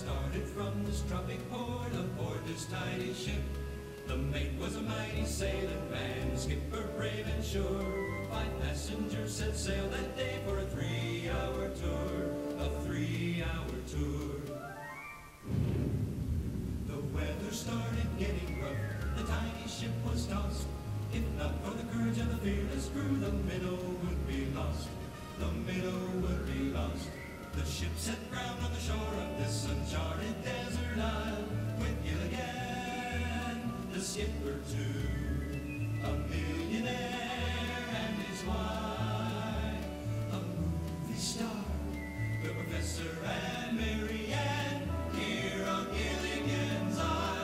started from this tropic port aboard this tiny ship. The mate was a mighty sailing man, skipper brave and sure. 5 passengers set sail that day for a 3-hour tour, a 3-hour tour. The weather started getting rough, the tiny ship was tossed. If not for the courage of the fearless crew, the minnow would be lost. The minnow would be lost. The ship set ground on the shore of this uncharted desert isle, with Gilligan, the skipper too, a millionaire and his wife, a movie star, the professor and Mary Ann, here on Gilligan's Isle.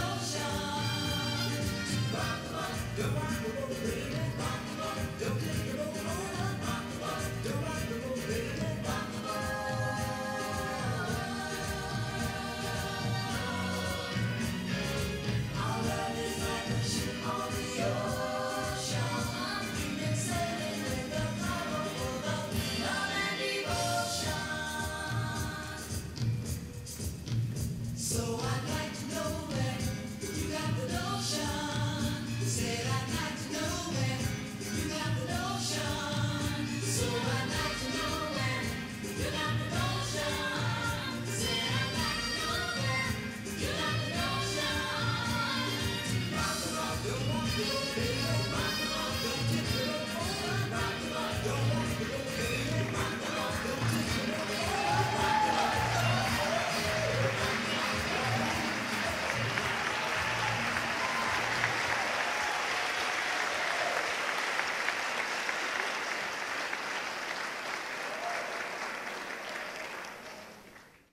Don't